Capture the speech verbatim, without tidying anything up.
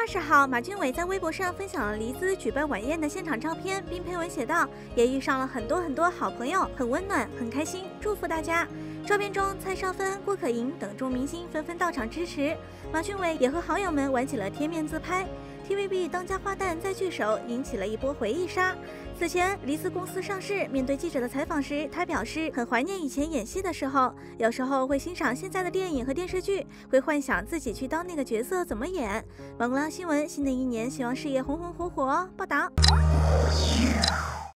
二十号，马俊伟在微博上分享了黎姿举办晚宴的现场照片，并配文写道：“也遇上了很多很多好朋友，很温暖，很开心，祝福大家。”照片中，蔡少芬、郭可盈等众明星纷纷到场支持，马俊伟也和好友们玩起了贴面自拍。T V B 当家花旦再聚首，引起了一波回忆杀。此前，黎姿公司上市，面对记者的采访时，她表示很怀念以前演戏的时候，有时候会欣赏现在的电影和电视剧，会幻想自己去当那个角色怎么演。网络新闻，新的一年希望事业红红火火哦。报道。